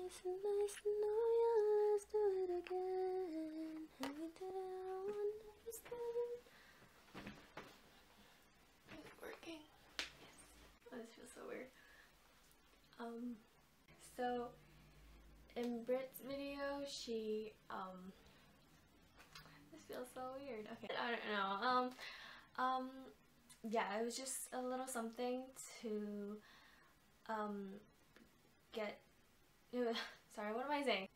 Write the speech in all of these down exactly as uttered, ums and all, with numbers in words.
It's nice to know you. Let's do it again. And we did it, I won't understand. Is it working? Yes. Oh, this feels so weird. Um, so in Brit's video, she, um, this feels so weird. Okay, I don't know. Um, um, yeah, it was just a little something to, um, get, sorry, what am I saying?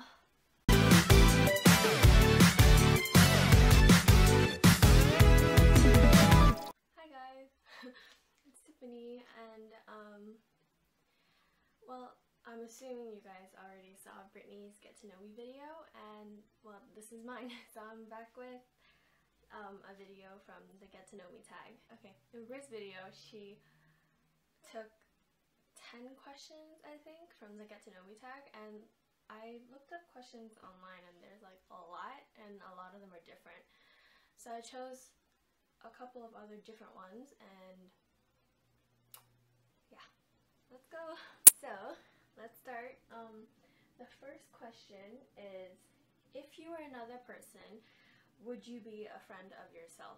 Hi guys, it's Tiffany, and, um, well, I'm assuming you guys already saw Brittany's Get to Know Me video, and, well, this is mine, so I'm back with um, a video from the Get to Know Me tag. Okay, in Brit's video, she took ten questions, I think, from the Get to Know Me tag, and I looked up questions online, and there's like a lot, and a lot of them are different. So I chose a couple of other different ones, and yeah, let's go. So let's start. Um, the first question is, if you were another person, would you be a friend of yourself?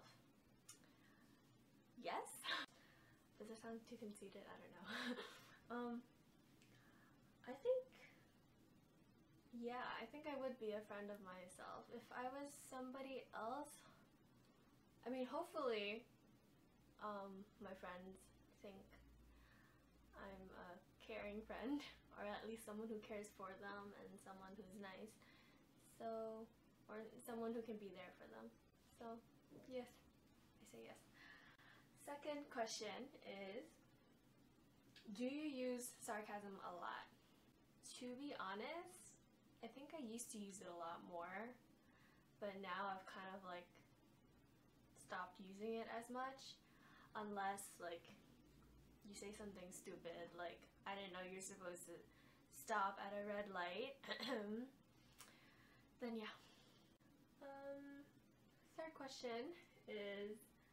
Yes? Does it sound too conceited? I don't know. um, I think, yeah, I think I would be a friend of myself. If I was somebody else, I mean, hopefully, um, my friends think I'm a caring friend, or at least someone who cares for them and someone who's nice. So, or someone who can be there for them. So, yes, I say yes. Second question is, do you use sarcasm a lot? To be honest, I think I used to use it a lot more, but now I've kind of like stopped using it as much, unless like you say something stupid, like, I didn't know you're supposed to stop at a red light, then yeah. Um, third question is,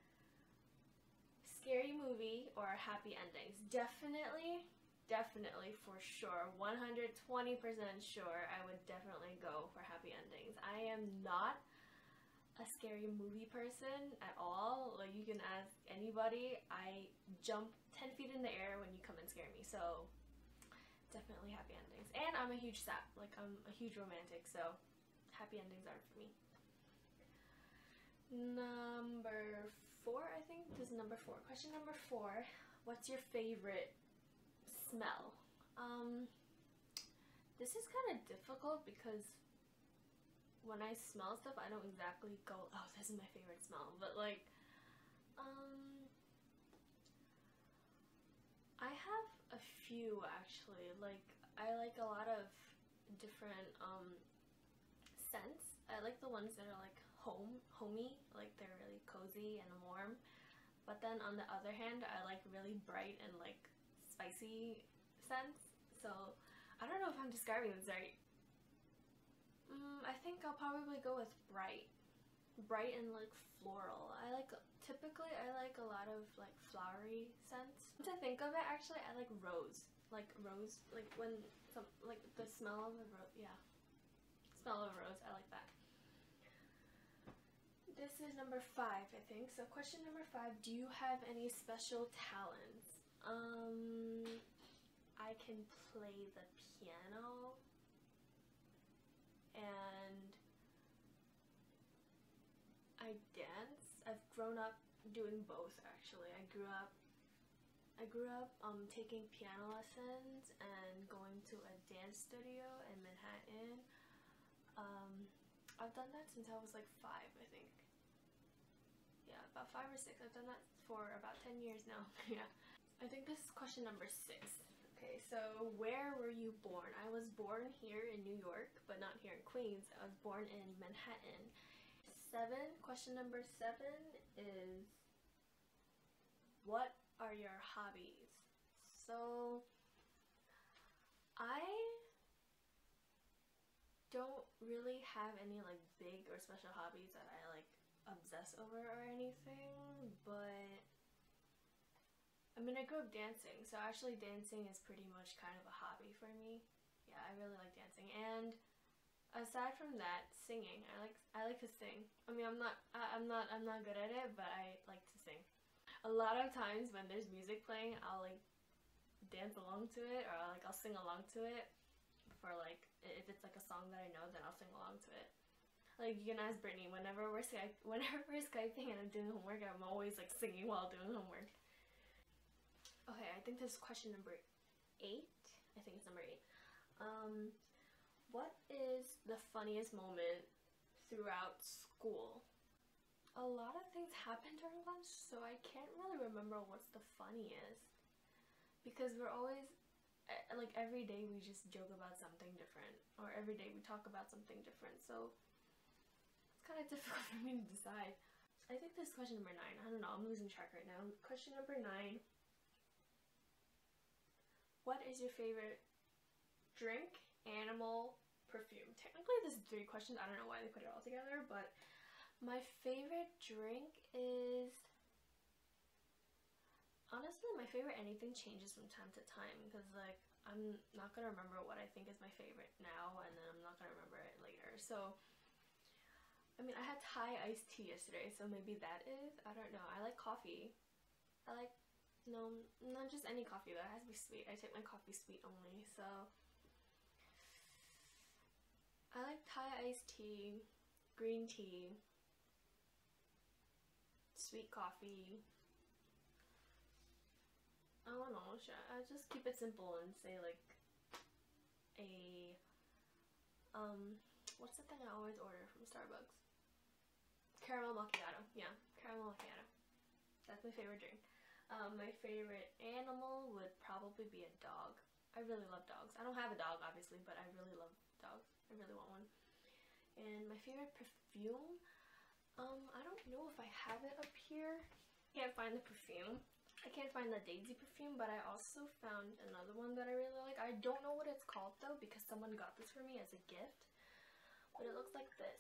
scary movie or happy endings? Definitely, definitely for sure, one hundred twenty percent sure I would definitely go for happy endings. I am not a scary movie person at all. Like, you can ask anybody, I jump ten feet in the air when you come and scare me, so definitely happy endings. And I'm a huge sap, like I'm a huge romantic, so happy endings are for me. Number four, I think this is number four. Question number four, what's your favorite smell? Um, this is kind of difficult because when I smell stuff, I don't exactly go, oh, this is my favorite smell, but like, um, I have a few actually. Like, I like a lot of different um, scents. I like the ones that are like home, homey, like they're really cozy and warm. But then on the other hand, I like really bright and like spicy scents. So I don't know if I'm describing this right. Mm, I think I'll probably go with bright. Bright and like floral. I like, typically I like a lot of like flowery scents. To think of it, actually, I like rose. Like rose, like when some, like the smell of a rose, yeah. Smell of a rose, I like that. This is number five, I think. So question number five, do you have any special talents? Um, I can play the piano, and I dance. I've grown up doing both, actually. I grew up I grew up um, taking piano lessons and going to a dance studio in Manhattan. Um, I've done that since I was like five, I think. Yeah, about five or six. I've done that for about ten years now. Yeah. I think this is question number six. Okay, so where were you born? I was born here in New York, but not here in Queens. I was born in Manhattan. Seven, question number seven is, what are your hobbies? So, I don't really have any like big or special hobbies that I like obsess over or anything, but I mean, I grew up dancing, so actually dancing is pretty much kind of a hobby for me. Yeah, I really like dancing. And aside from that, singing. I like I like to sing. I mean, I'm not I, I'm not I'm not good at it, but I like to sing. A lot of times when there's music playing, I'll like dance along to it, or like I'll sing along to it. For like, if it's like a song that I know, then I'll sing along to it. Like, you can ask Brittany, whenever we're Skype, whenever we're Skyping and I'm doing homework, I'm always like singing while doing homework. Okay, I think this is question number eight. I think it's number eight. Um, what is the funniest moment throughout school? A lot of things happen during lunch, so I can't really remember what's the funniest. Because we're always, like every day we just joke about something different, or every day we talk about something different, so it's kind of difficult for me to decide. I think this is question number nine. I don't know, I'm losing track right now. Question number nine. What is your favorite drink, animal, perfume? Technically this is three questions. I don't know why they put it all together, but my favorite drink is... Honestly, my favorite anything changes from time to time, because like I'm not gonna remember what I think is my favorite now, and then I'm not gonna remember it later. So, I mean, I had Thai iced tea yesterday, so maybe that is, I don't know. I like coffee. I like, no, not just any coffee though, it has to be sweet. I take my coffee sweet only, so. I like Thai iced tea, green tea, sweet coffee. I don't know, I just keep it simple and say like a, um, what's the thing I always order from Starbucks? Caramel macchiato, yeah, caramel macchiato. That's my favorite drink. Um, my favorite animal would probably be a dog. I really love dogs. I don't have a dog obviously, but I really love dogs. I really want one. And my favorite perfume, um, I don't know if I have it up here. Can't find the perfume. I can't find the Daisy perfume, but I also found another one that I really like. I don't know what it's called though, because someone got this for me as a gift, but it looks like this.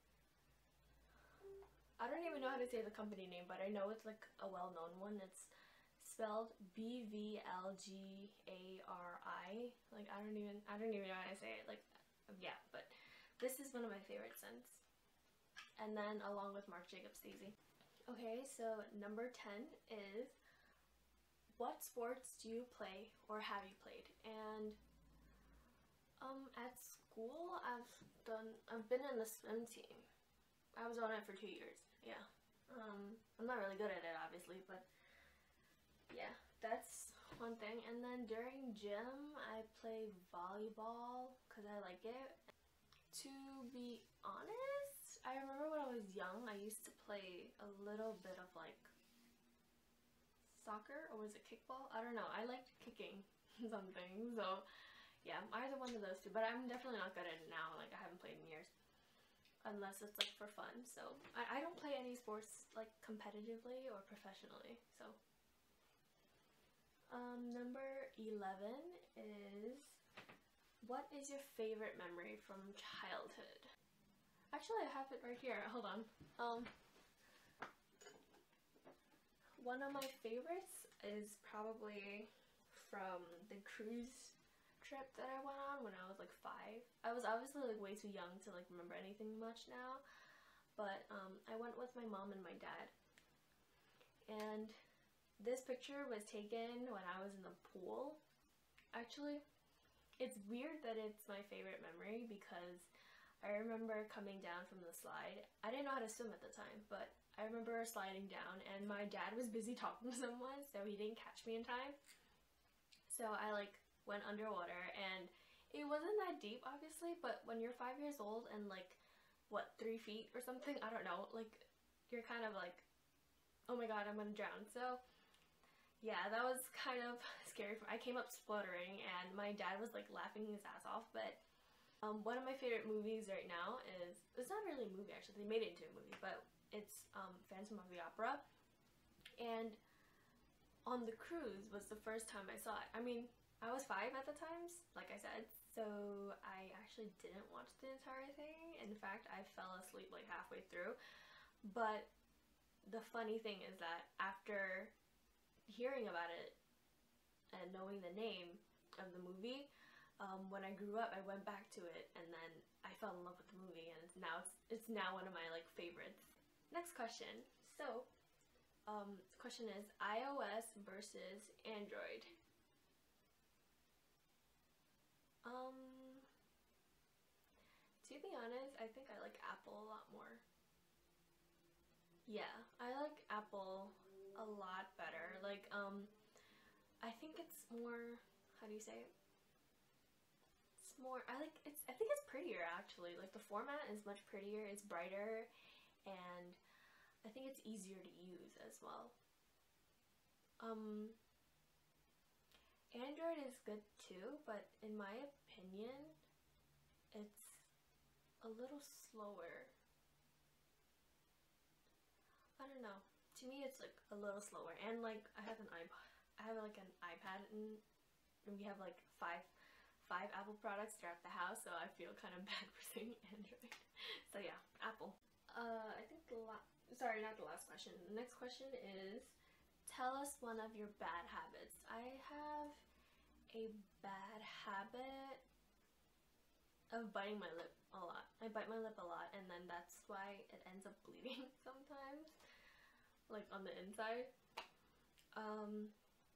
I don't even know how to say the company name, but I know it's like a well-known one. It's spelled B V L G A R I. Like, I don't even, I don't even know how to say it. Like, yeah, but this is one of my favorite scents. And then along with Marc Jacobs Daisy. Okay, so number ten is, what sports do you play or have you played? And um, at school, I've done, I've been in the swim team. I was on it for two years, yeah. Um, I'm not really good at it, obviously, but yeah, that's one thing. And then during gym, I play volleyball because I like it. To be honest, I remember when I was young, I used to play a little bit of like soccer, or was it kickball? I don't know. I liked kicking something, so yeah, either one of those two, but I'm definitely not good at it now. Like, I haven't played in years, unless it's like for fun. So I, I don't play any sports like competitively or professionally. So um, number eleven is, what is your favorite memory from childhood? Actually, I have it right here. Hold on. Um, One of my favorites is probably from the cruise trip that I went on when I was like five. I was obviously like way too young to like remember anything much now, but um, I went with my mom and my dad. And this picture was taken when I was in the pool. Actually, it's weird that it's my favorite memory because I remember coming down from the slide. I didn't know how to swim at the time, but I remember sliding down and my dad was busy talking to someone, so he didn't catch me in time. So I like went underwater, and it wasn't that deep obviously, but when you're five years old and like, what, three feet or something, I don't know, like you're kind of like, oh my god, I'm gonna drown. So yeah, that was kind of scary. I came up spluttering and my dad was like laughing his ass off, but um, one of my favorite movies right now is, it's not really a movie actually, they made it into a movie, but it's um, Phantom of the Opera. And on the cruise was the first time I saw it. I mean, I was five at the time, like I said, so I actually didn't watch the entire thing. In fact, I fell asleep like halfway through. But the funny thing is that after hearing about it and knowing the name of the movie, um, when I grew up, I went back to it, and then I fell in love with the movie, and it's now it's, it's now one of my like favorites. Next question. So, um, the question is iOS versus Android. Um, to be honest, I think I like Apple a lot more. Yeah, I like Apple a lot better. Like, um, I think it's more, how do you say it? It's more, I like, it's, I think it's prettier actually. Like, the format is much prettier, it's brighter, and I think it's easier to use as well. Um, Android is good too, but in my opinion, it's a little slower. I don't know. To me, it's like a little slower. And like, I have an iPod. I have like an iPad, and we have like five, five Apple products throughout the house. So I feel kind of bad for saying Android. So yeah, Apple. Uh, I think the last. Sorry, not the last question. The next question is, tell us one of your bad habits. I have a bad habit of biting my lip a lot. I bite my lip a lot, and then that's why it ends up bleeding sometimes, like on the inside. Um,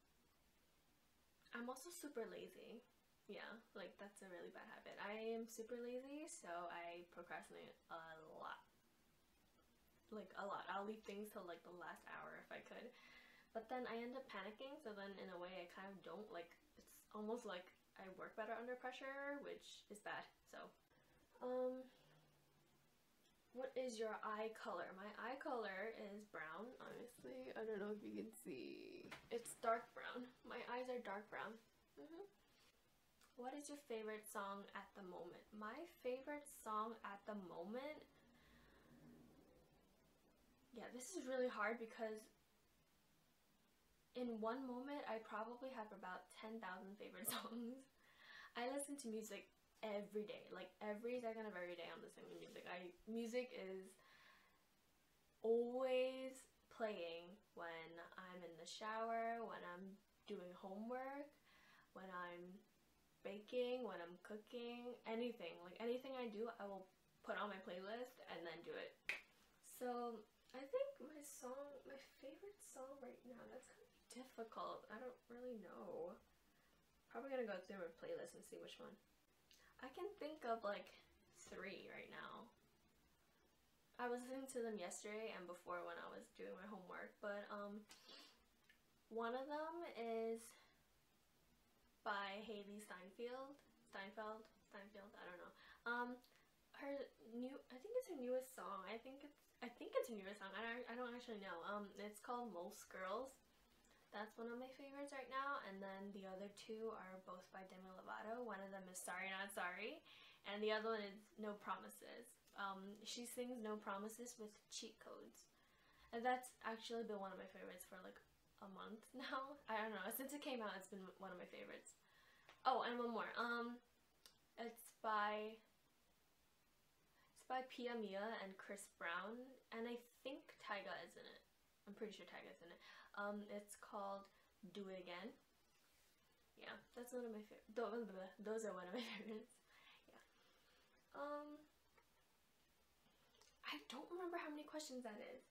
I'm also super lazy. Yeah, like that's a really bad habit. I am super lazy, so I procrastinate a lot. Like a lot. I'll leave things till like the last hour if I could. But then I end up panicking, so then in a way I kind of don't, like, it's almost like I work better under pressure, which is bad. So, um, what is your eye color? My eye color is brown, honestly. I don't know if you can see. It's dark brown. My eyes are dark brown. Mm-hmm. What is your favorite song at the moment? My favorite song at the moment? Yeah, this is really hard because in one moment I probably have about ten thousand favorite songs. I listen to music every day, like every second of every day I'm listening to music. I music is always playing when I'm in the shower, when I'm doing homework, when I'm baking, when I'm cooking, anything. Like anything I do, I will put on my playlist and then do it. So I think my song, my favorite song right now, that's kind of difficult. I don't really know. Probably gonna go through my playlist and see which one. I can think of like three right now. I was listening to them yesterday and before when I was doing my homework, but um, one of them is by Haley Steinfeld. Steinfeld? Steinfeld? I don't know. Um, her new, I think it's her newest song. I think it's, I think it's her newest song. I don't, I don't actually know. Um, it's called Most Girls. That's one of my favorites right now. And then the other two are both by Demi Lovato. One of them is Sorry Not Sorry, and the other one is No Promises. Um, she sings No Promises with Cheat Codes, and that's actually been one of my favorites for like a month now. I don't know. Since it came out, it's been one of my favorites. Oh, and one more. Um, it's by it's by Pia Mia and Chris Brown, and I think Tyga is in it. I'm pretty sure Tyga's in it. Um, it's called Do It Again. Yeah, that's one of my favorites. Those are one of my favorites. Yeah. Um, I don't remember how many questions that is.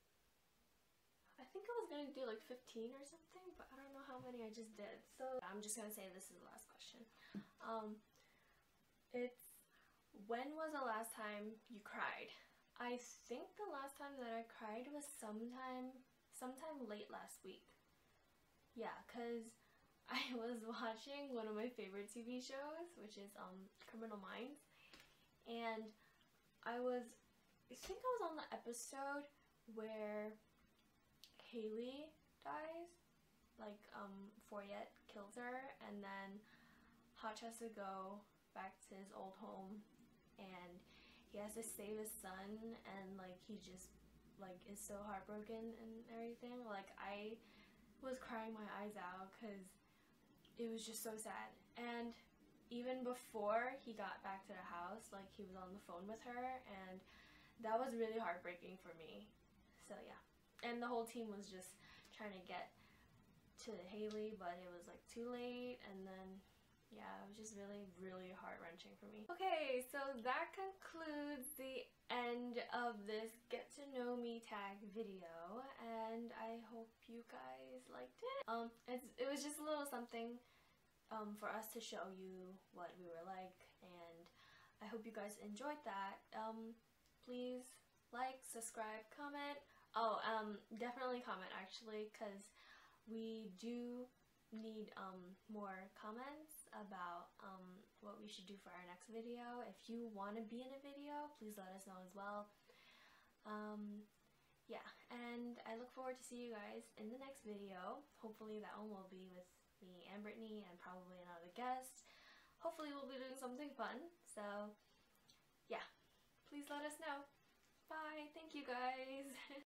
I think I was gonna do like fifteen or something, but I don't know how many I just did. So I'm just gonna say this is the last question. Um, it's, when was the last time you cried? I think the last time that I cried was sometime, sometime late last week. Yeah, cause I was watching one of my favorite T V shows, which is um Criminal Minds, and I was, I think I was on the episode where Haley dies, like um Foyette kills her, and then Hotch has to go back to his old home, and he has to save his son, and like he just like is so heartbroken and everything. Like I was crying my eyes out because it was just so sad. And even before he got back to the house, like he was on the phone with her, and that was really heartbreaking for me. So yeah. And the whole team was just trying to get to Haley, but it was like too late, and then yeah, it was just really, really heart-wrenching for me. Okay, so that concludes the end of this get to know me tag video, and I hope you guys liked it. Um, it's, it was just a little something um, for us to show you what we were like, and I hope you guys enjoyed that. Um, please like, subscribe, comment. Oh, um, definitely comment actually, because we do need um, more comments about um, what we should do for our next video. If you want to be in a video, please let us know as well. Um, yeah, and I look forward to see you guys in the next video. Hopefully that one will be with me and Brittany and probably another guest. Hopefully we'll be doing something fun. So yeah, please let us know. Bye. Thank you guys.